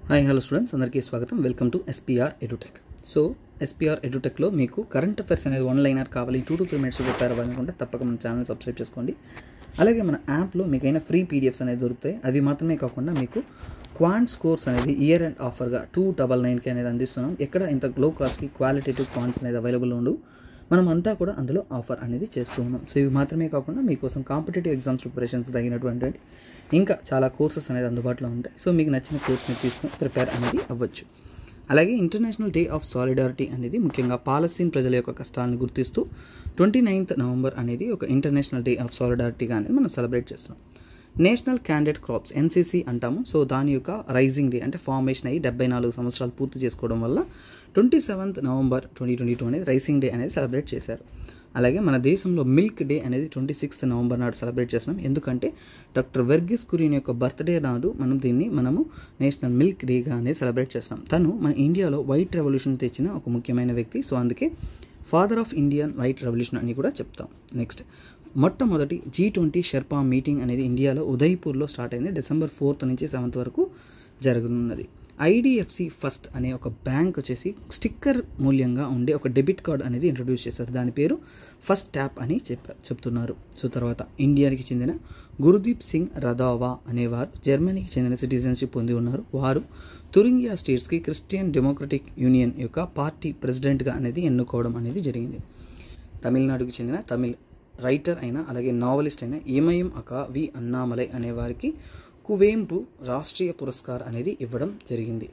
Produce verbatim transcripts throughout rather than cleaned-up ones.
Hi hello students, అందరికీ స్వాగతం. Welcome to SPR edutech. So SPR ఎడ్యుటెక్లో మీకు కరెంట్ అఫైర్స్ అనేది వన్ లైనర్ కావాలి, two to three minutes prepare అవ్వాలనుకుంటే తప్పక మన ఛానల్ సబ్స్క్రైబ్ చేసుకోండి. అలాగే మన యాప్లో మీకైనా ఫ్రీ పీడిఎఫ్స్ అనేది దొరుకుతాయి. అవి మాత్రమే కాకుండా మీకు క్వాంట్స్ కోర్స్ అనేది ఇయర్ అండ్ ఆఫర్గా టూ డబల్ నైన్కి అనేది అందిస్తున్నాం. ఎక్కడ ఇంత లో కాస్ట్కి క్వాలిటేటివ్ క్వాంట్స్ అనేది అవైలబుల్ ఉండవు. మనం అంతా కూడా అందులో ఆఫర్ అనేది చేస్తూ ఉన్నాం. సో ఇవి మాత్రమే కాకుండా మీకోసం కాంపిటేటివ్ ఎగ్జామ్స్ ప్రిపరేషన్స్ తగినటువంటి ఇంకా చాలా కోర్సెస్ అనేది అందుబాటులో ఉంటాయి. సో మీకు నచ్చిన కోర్స్ మీరు తీసుకొని ప్రిపేర్ అనేది అవ్వచ్చు. అలాగే ఇంటర్నేషనల్ డే ఆఫ్ సాలిడారిటీ అనేది ముఖ్యంగా పాలస్తీన్ ప్రజల యొక్క కష్టాలను గుర్తిస్తూ ట్వంటీ నైన్త్ నవంబర్ అనేది ఒక ఇంటర్నేషనల్ డే ఆఫ్ సాలిడారిటీగా అనేది మనం సెలబ్రేట్ చేస్తున్నాం. నేషనల్ క్యాండిడేట్ క్రాప్స్ ఎన్సీసీ అంటాము. సో దాని యొక్క రైజింగ్ డే అంటే ఫార్మేషన్ అయ్యి డెబ్బై నాలుగు సంవత్సరాలు పూర్తి చేసుకోవడం వల్ల twenty seventh November twenty twenty two అనేది రైసింగ్ డే అనేది సెలబ్రేట్ చేశారు. అలాగే మన దేశంలో మిల్క్ డే అనేది ట్వంటీ సిక్స్త్ నవంబర్ నాడు సెలబ్రేట్ చేస్తున్నాం. ఎందుకంటే డాక్టర్ వెర్గిస్ కురియన్ యొక్క బర్త్డే నాడు మనం దీన్ని మనము నేషనల్ మిల్క్ డేగా అనేది సెలబ్రేట్ చేస్తున్నాం. తను మన ఇండియాలో వైట్ రెవల్యూషన్ తెచ్చిన ఒక ముఖ్యమైన వ్యక్తి. సో అందుకే father of Indian white revolution అని కూడా చెప్తాం. నెక్స్ట్ మొట్టమొదటి జీ ట్వంటీ షెర్పా మీటింగ్ అనేది ఇండియాలో ఉదయ్పూర్లో స్టార్ట్ అయింది. డిసెంబర్ ఫోర్త్ నుంచి సెవెంత్ వరకు జరగనున్నది. ఐడిఎఫ్సి ఫస్ట్ అనే ఒక బ్యాంక్ వచ్చేసి స్టిక్కర్ మూల్యంగా ఉండే ఒక డెబిట్ కార్డ్ అనేది ఇంట్రడ్యూస్ చేశారు. దాని పేరు ఫస్ట్ ట్యాప్ అని చెప్పారు చెప్తున్నారు. సో తర్వాత ఇండియాకి చెందిన గురుదీప్ సింగ్ రధావా అనేవారు జర్మనీకి చెందిన సిటిజన్షిప్ పొంది ఉన్నారు. వారు తురింగియా స్టేట్స్కి క్రిస్టియన్ డెమోక్రటిక్ యూనియన్ యొక్క పార్టీ ప్రెసిడెంట్గా అనేది ఎన్నుకోవడం అనేది జరిగింది. తమిళనాడుకి చెందిన తమిళ్ రైటర్ అయిన అలాగే నావలిస్ట్ అయిన ఏమయం అక వి అన్నామలై అనేవారికి కువేంపు రాష్ట్రీయ పురస్కార్ అనేది ఇవ్వడం జరిగింది.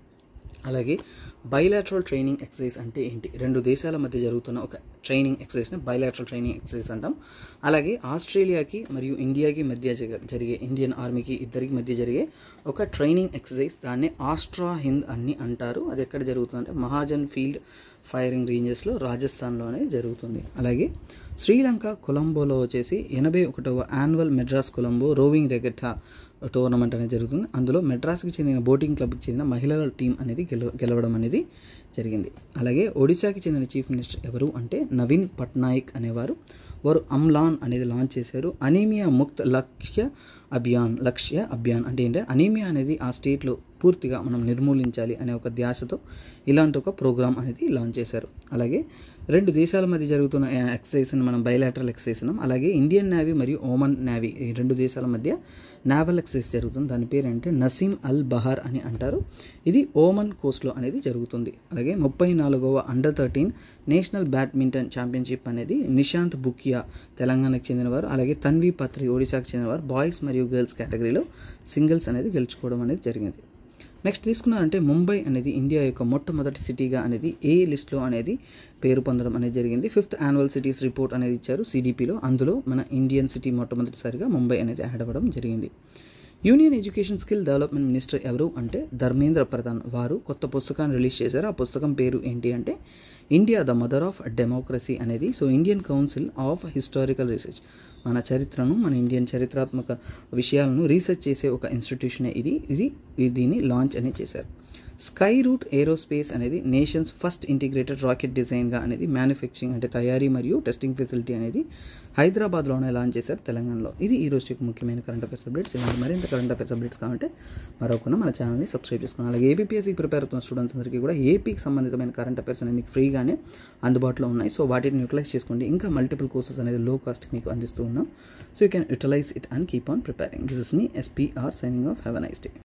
అలాగే బైలాటరల్ ట్రైనింగ్ ఎక్సర్సైజ్ అంటే ఏంటి? రెండు దేశాల మధ్య జరుగుతున్న ఒక ట్రైనింగ్ ఎక్సర్సైజ్ని బైలాటరల్ ట్రైనింగ్ ఎక్సర్సైజ్ అంటాం. అలాగే ఆస్ట్రేలియాకి మరియు ఇండియాకి మధ్య జరిగే ఇండియన్ ఆర్మీకి ఇద్దరికి మధ్య జరిగే ఒక ట్రైనింగ్ ఎక్సర్సైజ్, దాన్ని ఆస్ట్రా హింద్ అని అంటారు. అది ఎక్కడ జరుగుతుందంటే మహాజన్ ఫీల్డ్ ఫైరింగ్ రేంజెస్లో రాజస్థాన్లోనే జరుగుతుంది. అలాగే శ్రీలంక కొలంబోలో వచ్చేసి ఎనభై ఒకటవ annual Madras Colombo rowing regatta tournament అనేది జరుగుతుంది. అందులో మెడ్రాస్కి చెందిన బోటింగ్ క్లబ్కి చెందిన మహిళల టీం అనేది గెల గెలవడం అనేది జరిగింది. అలాగే ఒడిశాకి చెందిన చీఫ్ మినిస్టర్ ఎవరు అంటే నవీన్ పట్నాయక్ అనేవారు. వారు అమ్లాన్ అనేది లాంచ్ చేశారు. అనీమియా ముక్త్ లక్ష్య అభియాన్ లక్ష్య అభియాన్ అంటే ఏంటంటే అనీమియా అనేది ఆ స్టేట్లో పూర్తిగా మనం నిర్మూలించాలి అనే ఒక ధ్యాసతో ఇలాంటి ఒక ప్రోగ్రామ్ అనేది లాంచ్ చేశారు. అలాగే రెండు దేశాల మధ్య జరుగుతున్న ఎక్సర్సైజ్ని మనం బైలాటరల్ ఎక్సర్సైజ్ అన్నాం. అలాగే ఇండియన్ నేవీ మరియు ఓమన్ నేవీ ఈ రెండు దేశాల మధ్య నావల్ ఎక్సర్సైజ్ జరుగుతుంది. దాని పేరు అంటే నసీం అల్ బహార్ అని అంటారు. ఇది ఓమన్ కోస్ట్లో అనేది జరుగుతుంది. అలాగే ముప్పై నాలుగవ under thirteen national badminton championship అనేది నిశాంత్ బుకియా తెలంగాణకు చెందినవారు, అలాగే తన్వి పత్రి ఒడిశాకు చెందినవారు బాయ్స్ మరియు గర్ల్స్ కేటగిరీలో సింగిల్స్ అనేది గెలుచుకోవడం అనేది జరిగింది. నెక్స్ట్ తీసుకున్నారంటే ముంబై అనేది ఇండియా యొక్క మొట్టమొదటి సిటీగా అనేది ఏ లిస్ట్లో అనేది పేరు పొందడం అనేది జరిగింది. ఫిఫ్త్ యాన్యువల్ సిటీస్ రిపోర్ట్ అనేది ఇచ్చారు సిడిపిలో. అందులో మన ఇండియన్ సిటీ మొట్టమొదటిసారిగా ముంబై అనేది యాడ్ అవ్వడం జరిగింది. Union education skill development minister ఎవరు అంటే ధర్మేంద్ర ప్రధాన్. వారు కొత్త పుస్తకాన్ని రిలీజ్ చేశారు. ఆ పుస్తకం పేరు ఏంటి అంటే India the mother of democracy అనేది. So Indian council of historical research, మన చరిత్రను మన ఇండియన్ చరిత్రాత్మక విషయాలను రీసెర్చ్ చేసే ఒక ఇన్స్టిట్యూషనే ఇది ఇది దీన్ని లాంచ్ అనేది చేశారు. స్కై రూట్ ఏరోస్పేస్ అనేది నేషన్స్ ఫస్ట్ ఇంటిగ్రేటెడ్ రాకెట్ డిజైన్గా అనేది మ్యానుఫ్యాక్చరింగ్ అంటే తయారీ మరియు టెస్టింగ్ ఫెసిలిటీ అనేది హైదరాబాద్లోనే లాంచ్ చేశారు తెలంగాణలో. ఇది ఈ రోజుకి ముఖ్యమైన కరెంట్ అఫైర్స్ అప్డేట్స్. ఇలాంటి మరింత కరెంట్ అఫైర్స్ అప్డేట్స్ కావాలంటే మరొకన మన ఛానల్ని సబ్స్క్రైబ్ చేసుకోండి. అలాగే ఏపీఎస్సీకి ప్రిపేర్ అవుతున్న స్టూడెంట్స్ అందరికీ కూడా ఏపీకి సంబంధితమైన కరెంట్ అఫైర్స్ అనేది మీకు ఫ్రీగానే అందుబాటులో ఉన్నాయి. సో వాటిని యూటిలైజ్ చేసుకోండి. ఇంకా మల్టిపుల్ కోర్సెస్ అనేది లో కాస్ట్ మీకు అందిస్తూ ఉన్నాం. So you can utilize it and keep on preparing. This is me SPR signing off. Have a nice day.